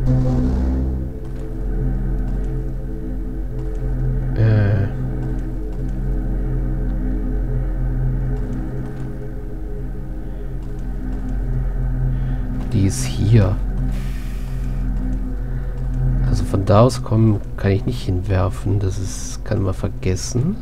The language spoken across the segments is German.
Die ist hier. Also von da aus kommen kann ich nicht hinwerfen. Das ist, kann man vergessen.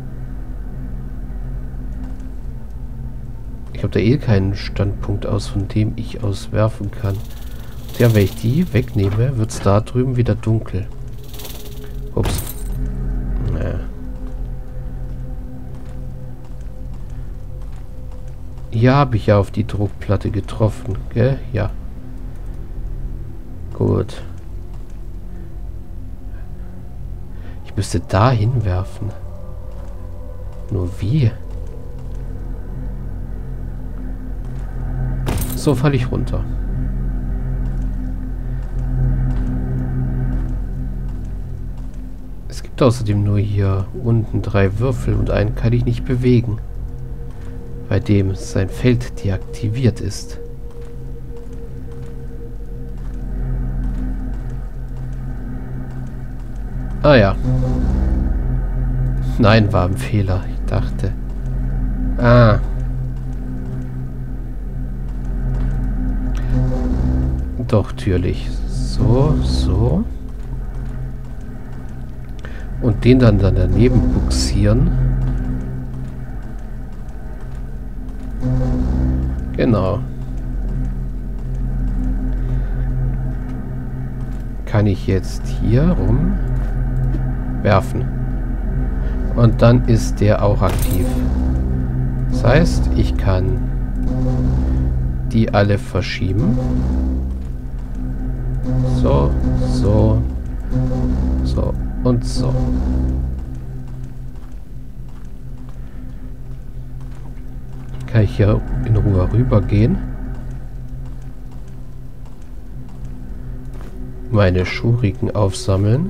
Ich habe da eh keinen Standpunkt aus, von dem ich aus werfen kann. Ja, wenn ich die wegnehme, wird es da drüben wieder dunkel. Ups. Naja. Hier habe ich ja auf die Druckplatte getroffen, gell? Ja. Gut. Ich müsste da hinwerfen. Nur wie? So falle ich runter. Es gibt außerdem nur hier unten 3 Würfel und einen kann ich nicht bewegen, bei dem sein Feld deaktiviert ist. Ah ja. Nein, war ein Fehler. Ich dachte. Ah. Doch, natürlich. So, so. Und den dann daneben buxieren. Genau. Kann ich jetzt hier rum werfen. Und dann ist der auch aktiv. Das heißt, ich kann die alle verschieben. So, so, so und so. Kann ich hier in Ruhe rübergehen. Meine Schuriken aufsammeln.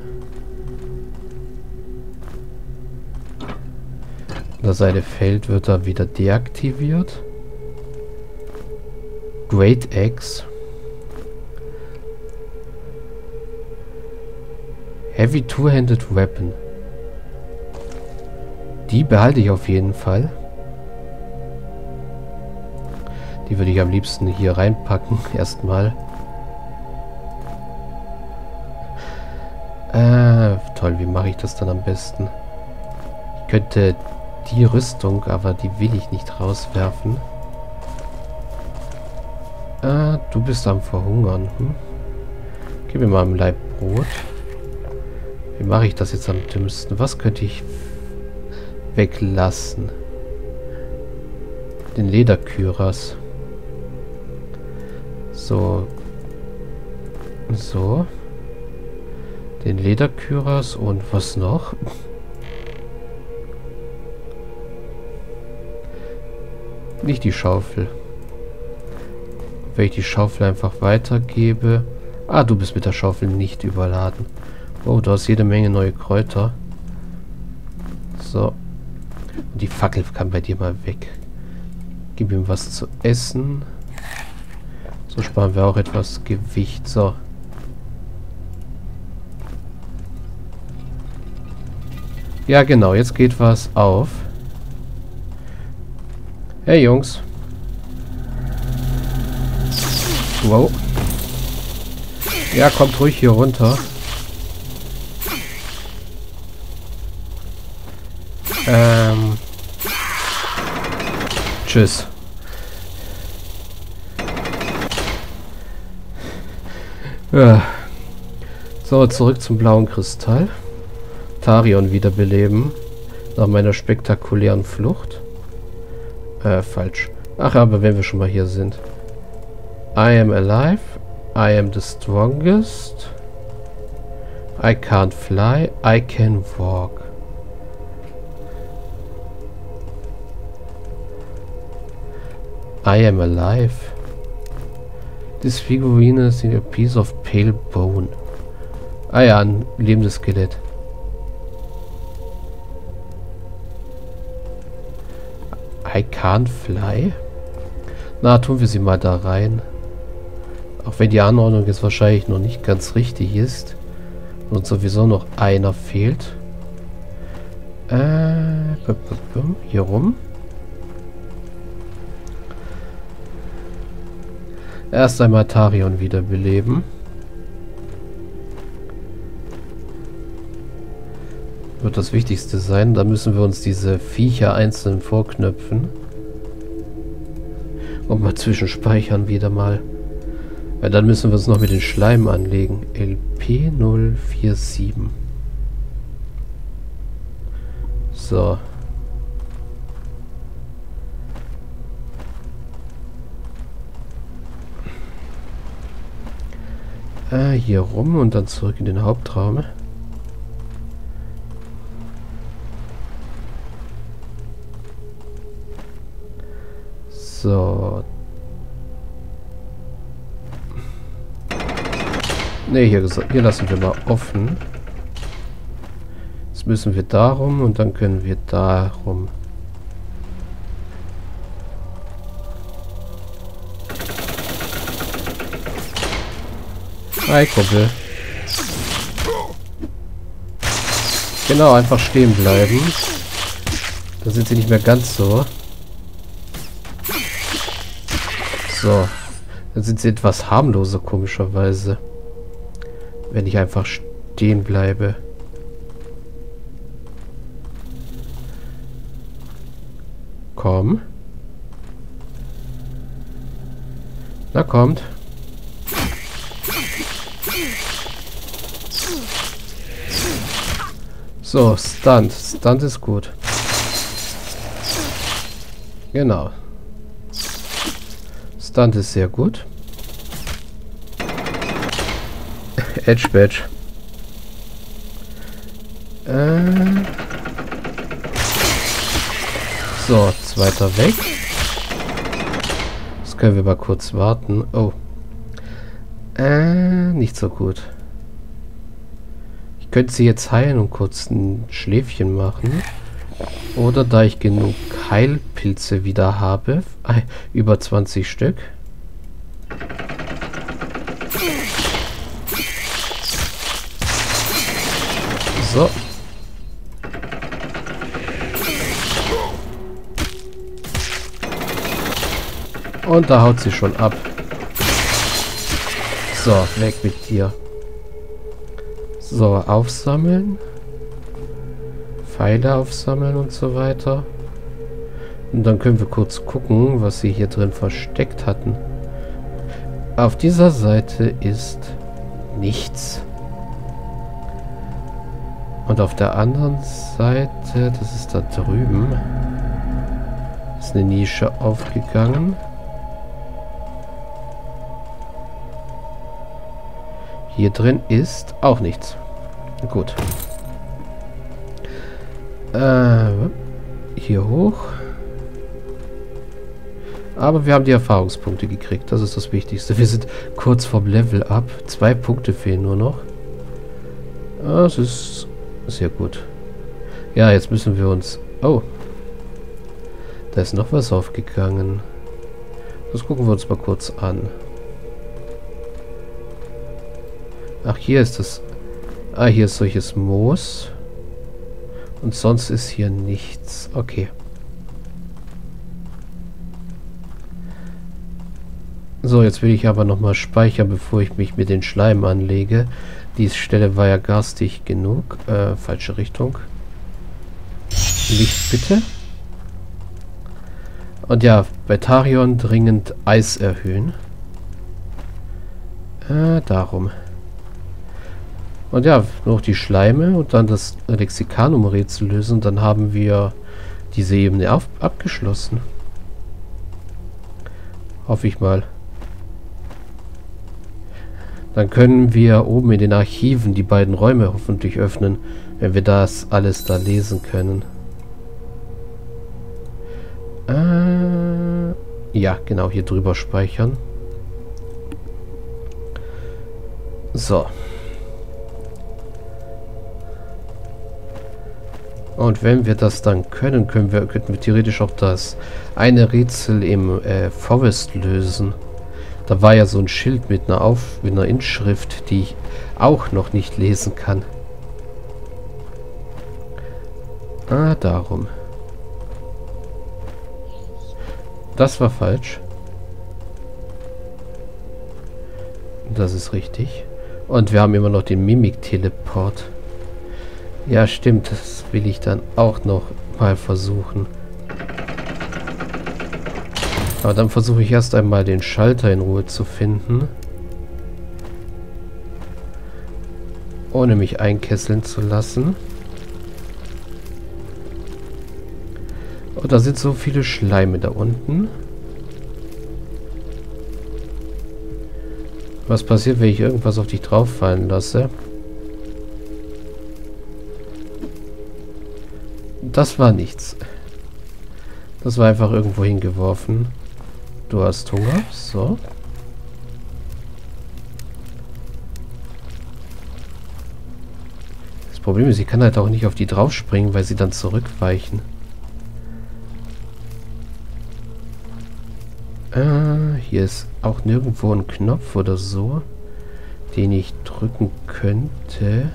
Das eine Feld wird dann wieder deaktiviert. Great Axe. Heavy Two-Handed Weapon. Die behalte ich auf jeden Fall. Die würde ich am liebsten hier reinpacken. Erstmal. Toll, wie mache ich das dann am besten? Ich könnte die Rüstung, aber die will ich nicht rauswerfen. Du bist am Verhungern. Gib mir mal ein Laib Brot. Wie mache ich das jetzt am dümmsten? Was könnte ich weglassen? Den Lederkyras. So. So. Den Lederkyras und was noch? Nicht die Schaufel. Wenn ich die Schaufel einfach weitergebe. Ah, du bist mit der Schaufel nicht überladen. Oh, du hast jede Menge neue Kräuter. So. Und die Fackel kann bei dir mal weg. Gib ihm was zu essen. So sparen wir auch etwas Gewicht. So. Ja, genau. Jetzt geht was auf. Hey, Jungs. Wow. Ja, kommt ruhig hier runter. Tschüss. Ja. So, zurück zum blauen Kristall. Tarion wiederbeleben. Nach meiner spektakulären Flucht. Falsch. Ach, aber wenn wir schon mal hier sind. I am alive. I am the strongest. I can't fly. I can walk. I am alive. This figurine is a piece of pale bone. Ah ja, ein lebendes Skelett. I can't fly. Na, tun wir sie mal da rein. Auch wenn die Anordnung jetzt wahrscheinlich noch nicht ganz richtig ist. Und sowieso noch einer fehlt. Hier rum. Erst einmal Tarion wiederbeleben. Wird das Wichtigste sein. Da müssen wir uns diese Viecher einzeln vorknöpfen. Und mal zwischenspeichern wieder mal. Weil dann müssen wir uns noch mit den Schleim anlegen. LP047. So. Hier rum und dann zurück in den Hauptraum. So. Ne, hier lassen wir mal offen. Jetzt müssen wir darum und dann können wir darum. Hi, Kumpel. Genau, einfach stehen bleiben. Da sind sie nicht mehr ganz so. So. Dann sind sie etwas harmloser, komischerweise. Wenn ich einfach stehen bleibe. Komm. Na, kommt. So, Stunt. Stunt ist gut. Genau. Stunt ist sehr gut. Edge Badge. So, zweiter weg. Das können wir mal kurz warten. Oh. Nicht so gut. Ich könnte sie jetzt heilen und kurz ein Schläfchen machen. Oder da ich genug Heilpilze wieder habe, über 20 Stück. So. Und da haut sie schon ab. So, weg mit dir. So, aufsammeln. Pfeile aufsammeln und so weiter. Und dann können wir kurz gucken, was sie hier drin versteckt hatten. Auf dieser Seite ist nichts. Und auf der anderen Seite, das ist da drüben, ist eine Nische aufgegangen. Hier drin ist auch nichts. Gut. Hier hoch. Aber wir haben die Erfahrungspunkte gekriegt. Das ist das Wichtigste. Wir sind kurz vorm Level Up. 2 Punkte fehlen nur noch. Das ist sehr gut. Ja, jetzt müssen wir uns... Oh. Da ist noch was aufgegangen. Das gucken wir uns mal kurz an. Ach, hier ist das... Ah, hier ist solches Moos. Und sonst ist hier nichts. Okay. So, jetzt will ich aber nochmal speichern, bevor ich mich mit den Schleim anlege. Die Stelle war ja garstig genug. Falsche Richtung. Licht bitte. Und ja, bei Tarion dringend Eis erhöhen. Darum. Und ja, noch die Schleime und dann das Lexikanum-Rätsel lösen. Dann haben wir diese Ebene abgeschlossen. Hoffe ich mal. Dann können wir oben in den Archiven die beiden Räume hoffentlich öffnen, wenn wir das alles da lesen können. Ja, genau, hier drüber speichern. So. Und wenn wir das dann können, könnten wir theoretisch auch das eine Rätsel im Forest lösen. Da war ja so ein Schild mit einer Inschrift, die ich auch noch nicht lesen kann. Ah, darum. Das war falsch. Das ist richtig. Und wir haben immer noch den Mimik-Teleport. Ja, stimmt. Das will ich dann auch noch mal versuchen. Aber dann versuche ich erst einmal den Schalter in Ruhe zu finden. Ohne mich einkesseln zu lassen. Oh, da sind so viele Schleime da unten. Was passiert, wenn ich irgendwas auf dich drauf fallen lasse? Das war nichts. Das war einfach irgendwo hingeworfen. Du hast Hunger. So. Das Problem ist, ich kann halt auch nicht auf die drauf springen, weil sie dann zurückweichen. Hier ist auch nirgendwo ein Knopf oder so, den ich drücken könnte.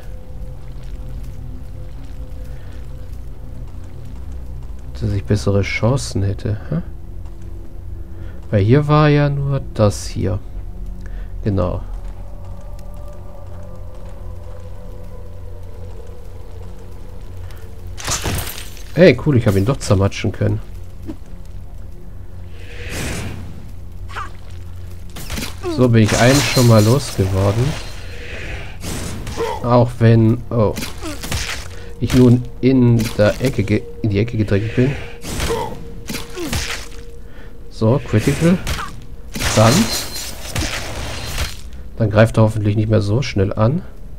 Dass ich bessere Chancen hätte. Hä? Weil hier war ja nur das hier. Genau. Hey, cool, ich habe ihn doch zermatschen können. So bin ich einen schon mal losgeworden. Auch wenn... Oh. Ich nun in die Ecke gedrängt bin. So, Critical. Dann greift er hoffentlich nicht mehr so schnell an.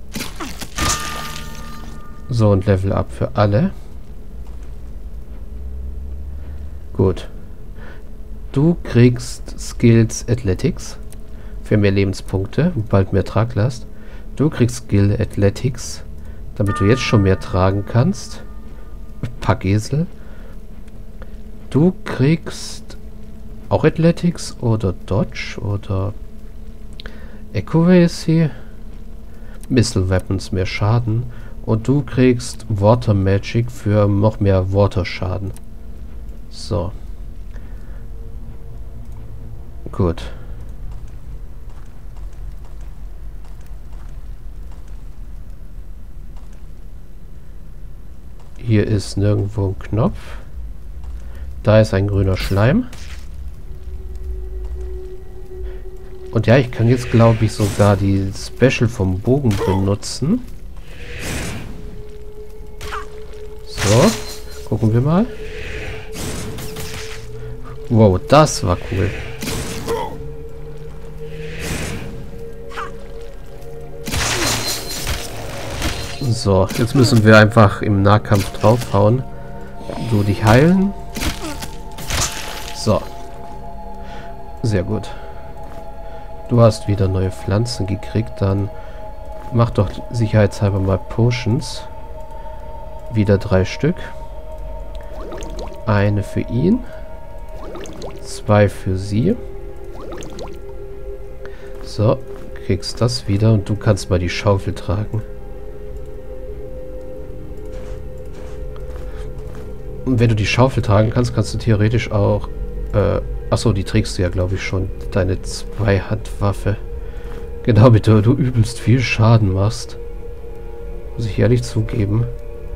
So, und Level Up für alle. Gut. Du kriegst Skills Athletics. Für mehr Lebenspunkte und bald mehr Traglast. Du kriegst Skill Athletics, damit du jetzt schon mehr tragen kannst. Packesel. Du kriegst auch Athletics oder Dodge oder Accuracy. Missile Weapons, mehr Schaden. Und du kriegst Water Magic für noch mehr Water Schaden. So. Gut. Hier ist nirgendwo ein Knopf. Da ist ein grüner Schleim. Und ja, ich kann jetzt, glaube ich, sogar die Special vom Bogen benutzen. So, gucken wir mal. Wow, das war cool. So, jetzt müssen wir einfach im Nahkampf draufhauen. Du dich heilen. So. Sehr gut. Du hast wieder neue Pflanzen gekriegt. Dann mach doch sicherheitshalber mal Potions. Wieder 3 Stück. Eine für ihn. 2 für sie. So, kriegst das wieder und du kannst mal die Schaufel tragen. Und wenn du die Schaufel tragen kannst, kannst du theoretisch auch... achso, die trägst du ja, glaube ich, schon. Deine Zweihandwaffe. Genau, mit der du übelst viel Schaden machst. Muss ich ehrlich zugeben.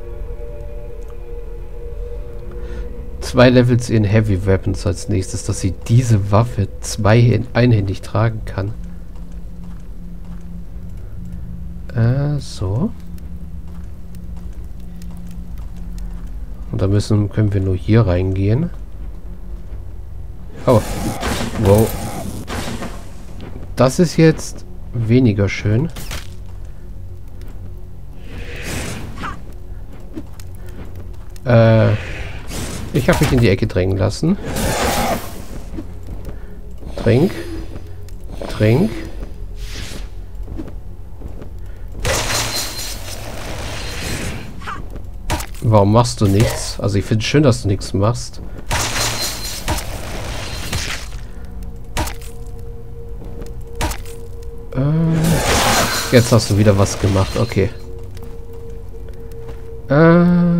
2 Levels in Heavy Weapons als nächstes, dass sie diese Waffe einhändig tragen kann. So. Und da können wir nur hier reingehen. Oh. Wow. Das ist jetzt weniger schön. Ich habe mich in die Ecke drängen lassen. Trink. Trink. Warum machst du nichts? Also ich finde es schön, dass du nichts machst. Jetzt hast du wieder was gemacht, okay.